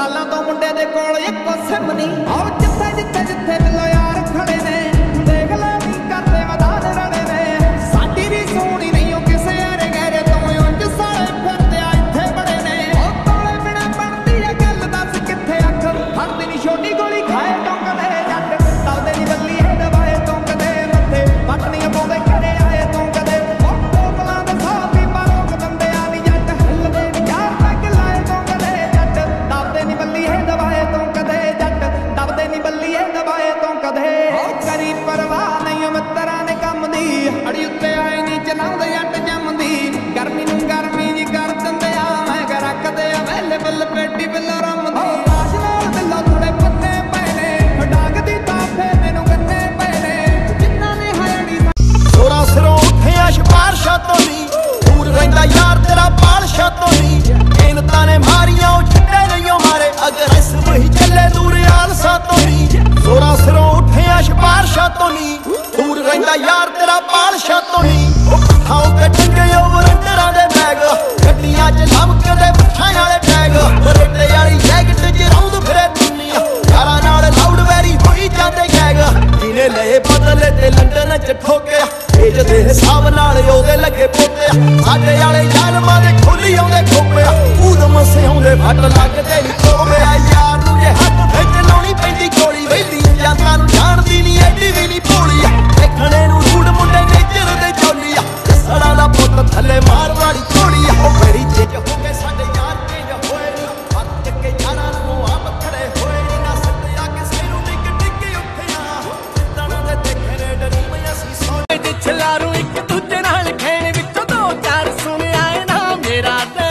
सालां तो मुंडे दे कोल इक्को सिम नी आओ जिथे जिथे जिथे मिलो यार खड़े ने देख ले नी करदे मैदान रड़े ने साडी भी सोहनी नहीं ओ किसे यारे गहरे तो उंज साले फिरदे आ इत्थे बड़े ने ओ तोले बिना बनदी आ गल दस किथे अख फड़दी नी छोटी गोली खाए टोकदे जट दवदे नी बल्ली ए दबाए तो कदे मथे पटनी पाउंदे घरे आए तो कदे ओ टोकलां दे साथ ही मारोक दंदे आ नी जट हिलदे नी यार तक लाए तो कदे जट दवदे नी बल्ली ए दबाए तो कदे जट दवदे नी बल्ली ए दबाए तो कदे ओ करी परवाह नहीं मित्तरां ने कम दी अड़ी उत्ते आए नी चलाउंदे जट जमदी गर्मी नूं गर्मी जी कर दिंदे आ मैं रखदे आ अवेलेबल पेटी बिल्लो रमदी आश नाल बिल्लो थोड़े पन्ने पए ने डागदी ताफे मैनू गन्ने पए ने जिन्ना ने हायड़ी जोरा सिरों उठिया सिफारशां तो नी दूर रहिंदा यार तेरा पालशा तो नी इनतां ने मारियां ओ छड्डे नहीं मारे अगर इस वही चले दूर आलसा तो नी जोरा सिरों उठिया सिफारशां तो नी दूर रहिंदा यार तेरा पालशा तो नी खाओ के टंगे ओवरंडरां दे बैग गड्डियां च लमकदे पठां वाले टैग रेटे वाली जैकेट च रौंद फिरे दुनिया यारां नाल लाउड वैरी होई जांदे गैग जिने लए बदले ते लंडन च ठोकिया एज दे हिसाब नाल ओदे लगे पोते साडे वाले जालमां दे खोली आउंदे खोपिया ऊदम से आउंदे फट लगदे नी कोबिया यार नूं जे हੱਥ ਵਿੱਚ ਲਾਉਣੀ ਪੈਂਦੀ ਗੋਲੀ ਵੈਦੀ ਜਾਂਦਾਂ ਨੂੰ ਜਾਣਦੀ ਨੀ ਐਡੀ ਵੀ ਨੀ ਭੋਲੀ ਦੇਖਣੇ ਨੂੰ ਰੂੜ ਮੁੰਡੇ ਨੇਜਰ ਦੇ ਚੋਲੀ ਸੜਾ ਦਾ ਪੁੱਤ ਥੱਲੇ ਮਾਰ ਵਾਲੀ ਘੋੜੀ ਉਹ ਮੇਰੀ ਚੇਜ ਹੋ ਕੇ ਸਾਡੇ ਯਾਰ ਚੇਂਜ ਹੋਏ ਨੀ ਹੱਥ ਕੇ ਯਾਰਾਂ ਨੂੰ ਆਪ ਖੜੇ ਹੋਏ ਨੀ ਨਾ ਸੱਤਿਆ ਕਿਸੇ ਨੂੰ ਡਿੱਗ ਡਿੱਗ ਉੱਠਿਆ ਜਿੱਦਣ ਦੇ ਦੇਖੇ ਨੇ ਡਰੀ ਅਸੀਂ ਸੋਨੇ ਦੇ ਛਲਾਰੂ ਇੱਕ ਦੂਜੇ ਨਾਲ ਖੇਣ ਵਿੱਚੋਂ ਦੋ ਚਾਰ ਸੁਣਿਆ ਨਾ ਮੇਰਾ ਤੇ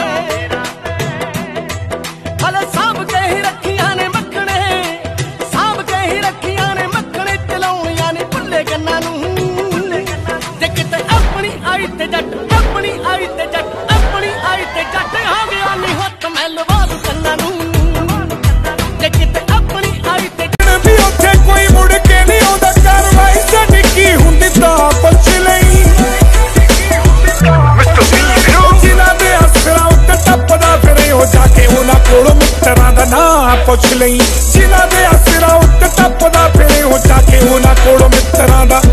ਹਲੇ ਸਾਂਭ ਕੇ ਹੀ ਰੱਖੀਆਂ ਨੇ ਮੱਖਣੇ ਸਾਂਭ ਕੇ ਹੀ ਰੱਖੀਆਂ ਨੇ ਮੱਖਣੇ ਚਲਾਉਣੀਆਂ ਨੇ ਭੁੱਲੇ ਕੰਨਾਂ ਨੂੰ ਜੇ ਕਿਤੇ ਆਪਣੀ ਆਈ ਤੇ ਜੱਟ ਆਪਣੀ ਆਈ ਤੇ ਜੱਟ ਆਪਣੀ ਆਈ ਤੇ ਜੱਟ ਹੋ ਗਿਆ ਨਹੀਂ ਹੱਥ ਮੈਂ ਲਵਾ ਦੂੰ ਕੰਨਾਂ ਨੂੰ ਜੇ ਕਿਤੇ ਆਪਣੀ ਆਈ ਤੇ ਵੀ ਉੱਥੇ ਕੋਈ ਮੁੜ ਕੇ ਨਹੀਂ ਆਉਂਦਾ ਕਾਰਵਾਈ ਸਾਡੀ ਕੀ ਹੁੰਦੀ ਤਾਂ ਪੁੱਛ ਲਈ ਜਿਨ੍ਹਾਂ ਦੇ ਅਸਰਾਂ ਉੱਤੇ ਟੱਪਦਾ ਫਿਰੇ ਹੋ ਜਾ ਕੇ ਉਹਨਾਂ ਕੋਲੋਂ ਮਿੱਤਰਾਂ ਦਾ ਨਾਂ ਪੁੱਛ ਲਈ ਜਿਨ੍ਹਾਂ ਦੇ ਅਸਰਾਂ ਉੱਤੇ ਟੱਪਦਾ ਫਿਰੇ ਹੋ ਜਾ ਕੇ ਉਹਨਾਂ ਕੋਲੋਂ ਮਿੱਤਰਾਂ ਦਾ